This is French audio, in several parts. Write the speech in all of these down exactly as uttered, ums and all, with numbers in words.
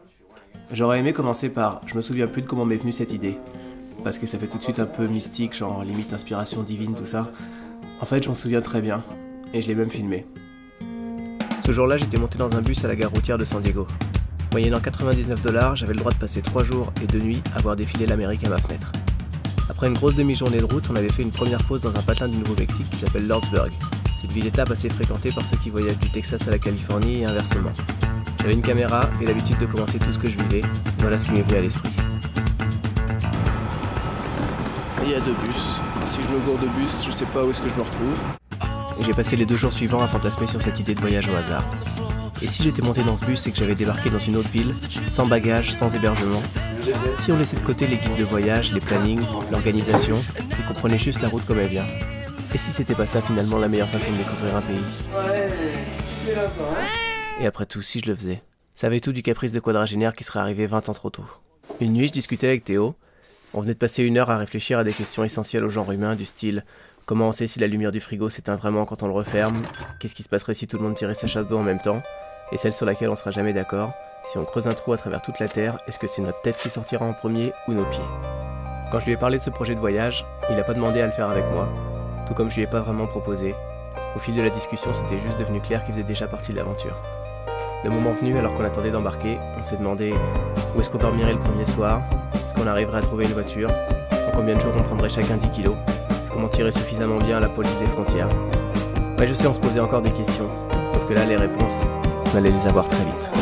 J'aurais aimé commencer par « je me souviens plus de comment m'est venue cette idée », parce que ça fait tout de suite un peu mystique, genre limite inspiration divine, tout ça. En fait, je m'en souviens très bien, et je l'ai même filmé. Ce jour-là, j'étais monté dans un bus à la gare routière de San Diego. Moyennant quatre-vingt-dix-neuf dollars, j'avais le droit de passer trois jours et deux nuits à voir défiler l'Amérique à ma fenêtre. Après une grosse demi-journée de route, on avait fait une première pause dans un patelin du Nouveau-Mexique qui s'appelle Lordsburg. C'est une ville-étape assez fréquentée par ceux qui voyagent du Texas à la Californie et inversement. J'avais une caméra et l'habitude de commenter tout ce que je vivais, voilà ce qui m'est venu à l'esprit. Il y a deux bus. Si je me gourde de bus, je sais pas où est-ce que je me retrouve. Et j'ai passé les deux jours suivants à fantasmer sur cette idée de voyage au hasard. Et si j'étais monté dans ce bus et que j'avais débarqué dans une autre ville, sans bagages, sans hébergement, si on laissait de côté les guides de voyage, les plannings, l'organisation, et qu'on prenait juste la route comme elle vient, et si c'était pas ça finalement la meilleure façon de découvrir un pays? Ouais, tu fais là, toi, hein? Et après tout, si je le faisais, ça avait tout du caprice de quadragénaire qui serait arrivé vingt ans trop tôt. Une nuit, je discutais avec Théo. On venait de passer une heure à réfléchir à des questions essentielles au genre humain, du style « Comment on sait si la lumière du frigo s'éteint vraiment quand on le referme? Qu'est-ce qui se passerait si tout le monde tirait sa chasse d'eau en même temps? Et celle sur laquelle on sera jamais d'accord, si on creuse un trou à travers toute la Terre, est-ce que c'est notre tête qui sortira en premier ou nos pieds ?» Quand je lui ai parlé de ce projet de voyage, il n'a pas demandé à le faire avec moi, tout comme je lui ai pas vraiment proposé. Au fil de la discussion, c'était juste devenu clair qu'il faisait déjà partie de l'aventure. Le moment venu, alors qu'on attendait d'embarquer, on s'est demandé où est-ce qu'on dormirait le premier soir, est-ce qu'on arriverait à trouver une voiture, en combien de jours on prendrait chacun dix kilos, est-ce qu'on mentirait suffisamment bien à la police des frontières. Ouais, je sais, on se posait encore des questions, sauf que là, les réponses, on allait les avoir très vite.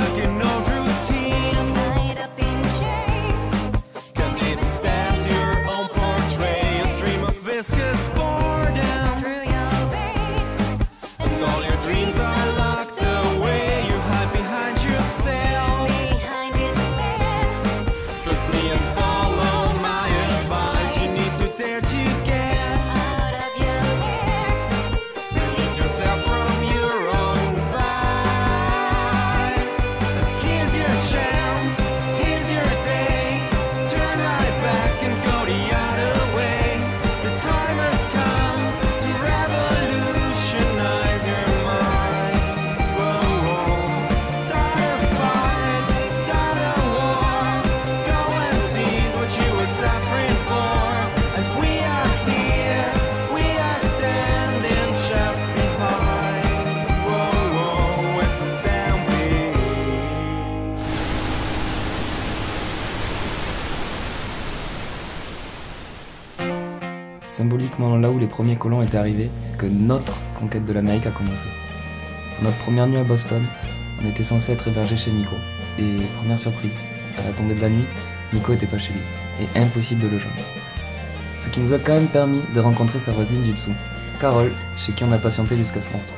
Symboliquement là où les premiers colons étaient arrivés, que notre conquête de l'Amérique a commencé. Pour notre première nuit à Boston, on était censé être hébergé chez Nico. Et première surprise, à la tombée de la nuit, Nico était pas chez lui. Et impossible de le joindre. Ce qui nous a quand même permis de rencontrer sa voisine du dessous, Carole, chez qui on a patienté jusqu'à son retour.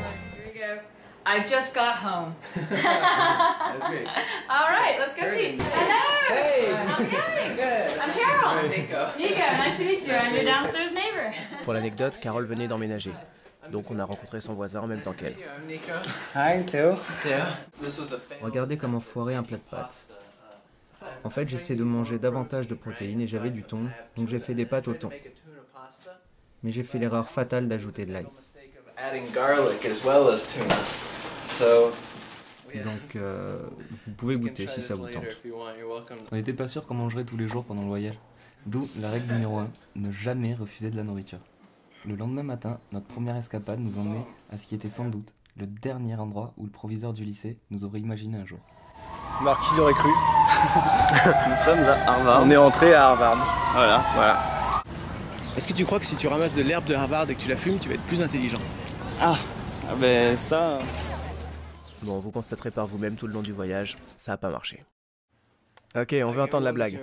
I just got home. That's great. All right, let's go see. Hello. Hey. How's it going? Good. I'm Carol. Nico. Nico, nice to meet you. I'm your downstairs neighbor. Pour l'anecdote, Carole venait d'emménager, donc on a rencontré son voisin en même temps qu'elle. I'm Nico. Hi Théo. Théo. This was a family. Regardez comment foirer un plat de pâtes. En fait, j'essaie de manger davantage de protéines et j'avais du thon, donc j'ai fait des pâtes au thon. Mais j'ai fait l'erreur fatale d'ajouter de l'ail. Adding garlic as well as tuna. So. Donc, euh, vous pouvez goûter si ça vous tente. On n'était pas sûr qu'on mangerait tous les jours pendant le voyage. D'où la règle numéro un, ne jamais refuser de la nourriture. Le lendemain matin, notre première escapade nous emmenait à ce qui était sans doute le dernier endroit où le proviseur du lycée nous aurait imaginé un jour. Marc, qui l'aurait cru? Nous sommes à Harvard. On est rentré à Harvard. Voilà. Voilà. Est-ce que tu crois que si tu ramasses de l'herbe de Harvard et que tu la fumes, tu vas être plus intelligent? Ah, ah ben ça... Bon, vous constaterez par vous-même tout le long du voyage, ça n'a pas marché. Ok, on veut entendre la blague.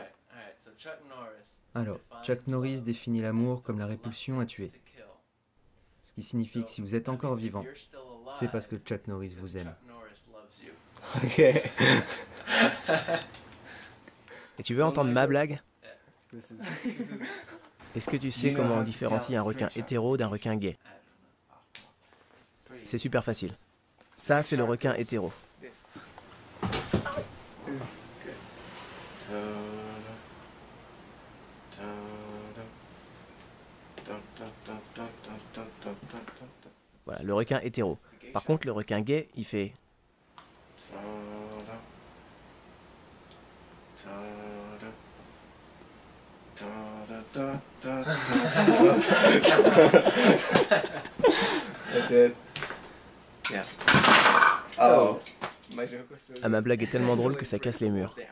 Alors, Chuck Norris définit l'amour comme la répulsion à tuer. Ce qui signifie que si vous êtes encore vivant, c'est parce que Chuck Norris vous aime. Ok. Et tu veux entendre ma blague? Est-ce que tu sais comment on différencie un requin hétéro d'un requin gay? C'est super facile. Ça, c'est le requin hétéro. Voilà, le requin hétéro. Par contre, le requin gay, il fait... That's it. Yeah. Oh. My joke was so Ah, ma blague est tellement drôle que ça casse les murs.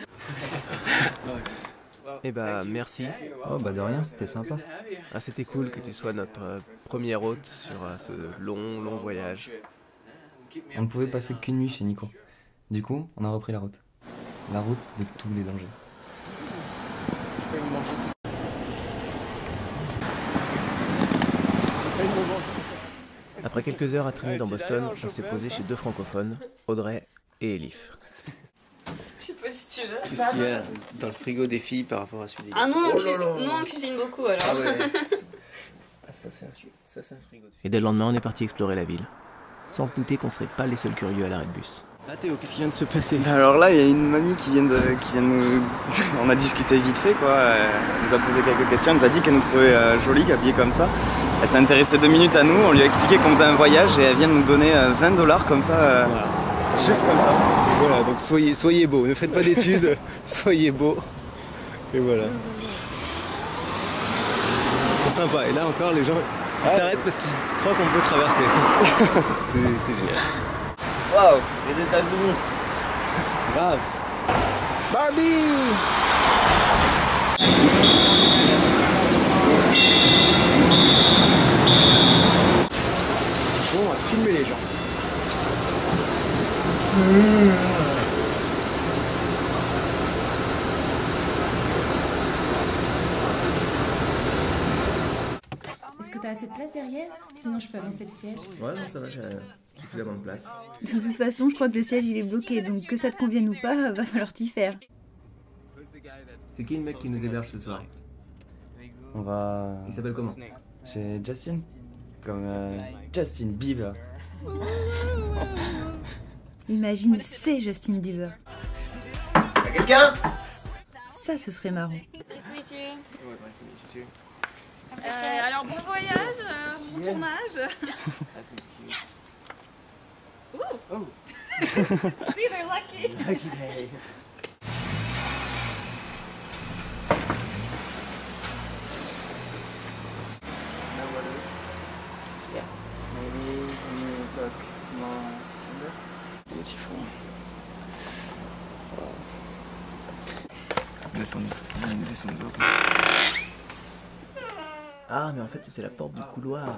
Eh bah merci. Oh bah de rien, c'était sympa. Ah, c'était cool que tu sois notre euh, premier hôte sur euh, ce long long voyage. On ne pouvait passer qu'une nuit chez Nico. Du coup, on a repris la route. La route de tous les dangers. Après quelques heures à traîner dans Boston, on s'est posé chez deux francophones, Audrey et Elif. Je sais pas si tu veux. Qu'est-ce qu'il y a dans le frigo des filles par rapport à celui des Ah garçons? non, Oh là là. nous on cuisine beaucoup alors. Ah ouais. Ah ça c'est un, ça, c'est un frigo de filles. Et dès le lendemain, on est parti explorer la ville, sans se douter qu'on serait pas les seuls curieux à l'arrêt de bus. Ah Théo, qu'est-ce qui vient de se passer? Alors là, il y a une mamie qui vient de, qui vient de nous... On a discuté vite fait, quoi. Elle nous a posé quelques questions. Elle nous a dit qu'elle nous trouvait euh, jolie, habillée comme ça. Elle s'est intéressée deux minutes à nous. On lui a expliqué qu'on faisait un voyage et elle vient de nous donner euh, vingt dollars comme ça. Euh, Voilà. Juste comme ça. Et voilà, donc soyez, soyez beaux, ne faites pas d'études, soyez beaux. Et voilà. C'est sympa. Et là encore, les gens ils s'arrêtent parce qu'ils croient qu'on peut traverser. c'est, c'est génial. Waouh, les États-Unis. Grave. Barbie! Bon, on va filmer les gens. Est-ce que t'as assez de place derrière? Sinon je peux avancer le siège. Ouais, non, ça va, j'ai suffisamment de place. De toute façon, je crois que le siège il est bloqué, donc que ça te convienne ou pas, va falloir t'y faire. C'est qui le mec qui nous héberge ce soir? On va... Il s'appelle comment? Chez Justin. Comme euh, Justin Bieber. Imagine, c'est Justin Bieber. Y'a quelqu'un? Ça, ce serait marrant. Euh, alors bon voyage, euh, bon tournage. Ooh. See, they're lucky. Maybe when you talk more September. Beautiful. Wow. This one, this one's open. Ah, mais en fait, c'était la porte du couloir.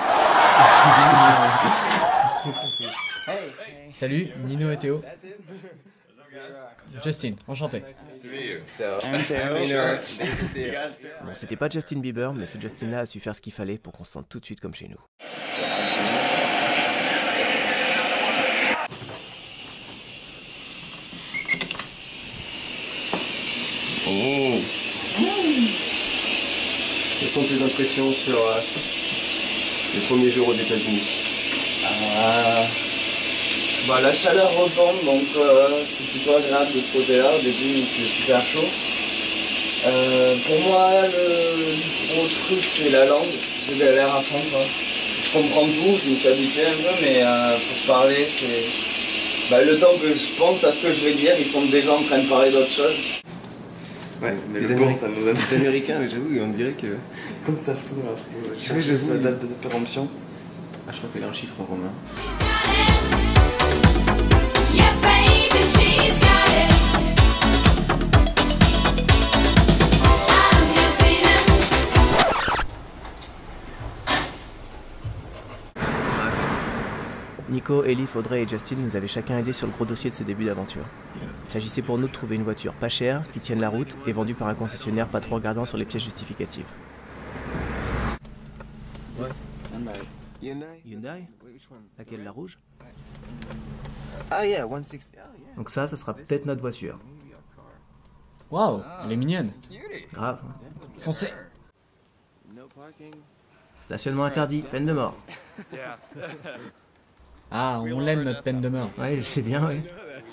Salut, Nino et Théo. Justin, enchanté. Bon, c'était pas Justin Bieber, mais ce Justin-là a su faire ce qu'il fallait pour qu'on se sente tout de suite comme chez nous. Oh. Quelles sont tes impressions sur euh, les premiers jours aux États-Unis? Ah. Bah, la chaleur retombe, donc euh, c'est plutôt agréable de se poser là. Au début, il fait super chaud. Euh, pour moi, le gros truc, c'est la langue. J'ai galère à apprendre, quoi. Je comprends tout, je me suis habitué un peu, mais euh, pour se parler, c'est... Bah, le temps que je pense à ce que je vais dire, ils sont déjà en train de parler d'autre chose. Ouais, mais les, le Américains, bon, ça nous a- les Américains, mais j'avoue, on dirait que. Comme ça retourne dans l'Afrique. Oui, j'avoue. La date de péremption. Ah, je crois qu'il y a un chiffre en romain. Nico, Elif, Audrey et Justin nous avaient chacun aidé sur le gros dossier de ce début d'aventure. Il s'agissait pour nous de trouver une voiture pas chère, qui tienne la route et vendue par un concessionnaire pas trop regardant sur les pièces justificatives. Hyundai? Hyundai? Which one? Laquelle, la rouge? Ah yeah, cent soixante. Oh yeah. Donc ça, ça sera peut-être notre voiture. Waouh, elle est mignonne. Grave. Foncez. Stationnement interdit, peine de mort. Ah, on l'aime notre peine de mort. Ouais, je sais bien, oui.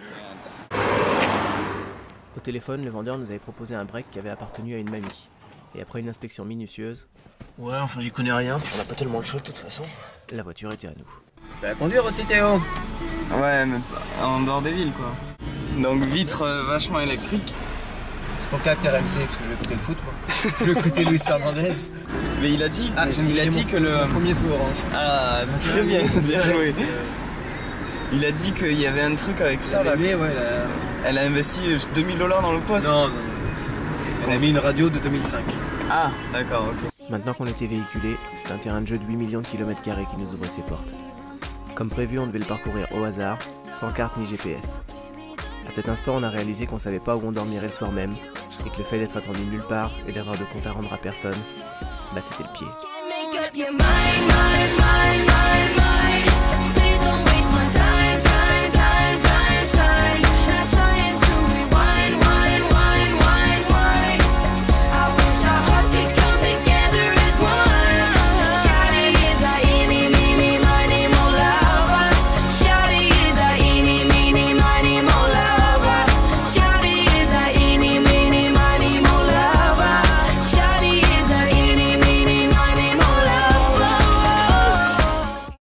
Au téléphone, le vendeur nous avait proposé un break qui avait appartenu à une mamie. Et après une inspection minutieuse, Ouais, enfin j'y connais rien, puis on n'a pas tellement le choix de toute façon. la voiture était à nous. Tu vas conduire aussi Théo? Ouais, mais pas en dehors des villes, quoi. Donc vitre euh, vachement électrique. C'est pour quatre R M C, parce que je vais écouter le foot, moi. Je vais écouter Luis Fernandez. Mais il a dit, Ah, il a dit que le... Mon premier feu orange. Ah, très bien, bien joué. Il a dit qu'il y avait un truc avec ça, là. Mais ouais, la... Elle a investi deux mille dollars dans le poste. Non, non, non. Elle a mis une radio de deux mille cinq. Ah, d'accord, ok. Maintenant qu'on était véhiculés, c'est un terrain de jeu de huit millions de kilomètres carrés qui nous ouvrait ses portes. Comme prévu, on devait le parcourir au hasard, sans carte ni G P S. À cet instant, on a réalisé qu'on savait pas où on dormirait le soir même, et que le fait d'être attendu nulle part et d'avoir de compte à rendre à personne, bah c'était le pied. Make up your mind, mind, mind, mind.